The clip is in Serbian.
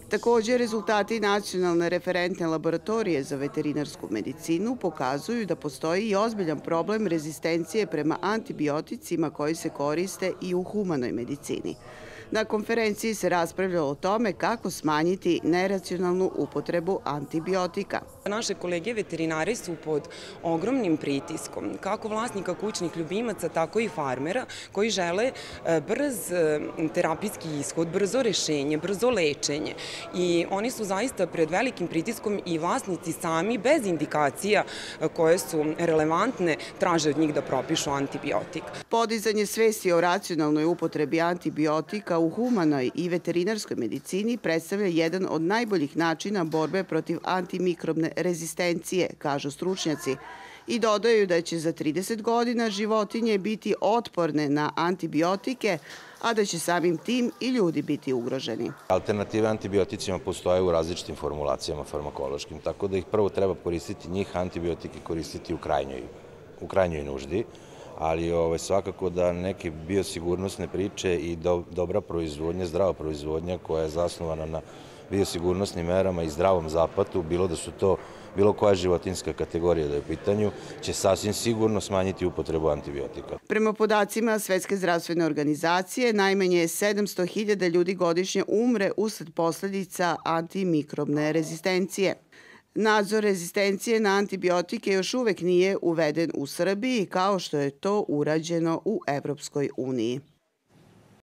Također, rezultati Nacionalne referentne laboratorije za veterinarsku medicinu pokazuju da postoji i ozbiljan problem rezistencije prema antibioticima koji se koriste i u humanoj medicini. Na konferenciji se raspravljalo o tome kako smanjiti neracionalnu upotrebu antibiotika. Naše kolege veterinari su pod ogromnim pritiskom, kako vlasnika kućnih ljubimaca, tako i farmera, koji žele brz terapijski ishod, brzo rešenje, brzo lečenje. I oni su zaista pred velikim pritiskom i vlasnici sami, bez indikacija koje su relevantne, traže od njih da propišu antibiotik. Podizanje svesti o racionalnoj upotrebi antibiotika u humanoj i veterinarskoj medicini predstavlja jedan od najboljih načina borbe protiv antimikrobne rezistencije, kažu stručnjaci, i dodaju da će za 30 godina životinje biti otporne na antibiotike, a da će samim tim i ljudi biti ugroženi. Alternative antibioticima postoje u različitim formulacijama farmakološkim, tako da ih prvo treba koristiti, njih antibiotike koristiti u krajnjoj nuždi, ali svakako da neke biosigurnosne priče i dobra proizvodnja, zdrava proizvodnja koja je zasnovana na biosigurnosnim merama i zdravom zapatu, bilo da su to bilo koja životinjska kategorija da je u pitanju, će sasvim sigurno smanjiti upotrebu antibiotika. Prema podacima Svetske zdravstvene organizacije, najmanje 700.000 ljudi godišnje umre usled posledica antimikrobne rezistencije. Nadzor rezistencije na antibiotike još uvek nije uveden u Srbiji, kao što je to urađeno u Evropskoj uniji.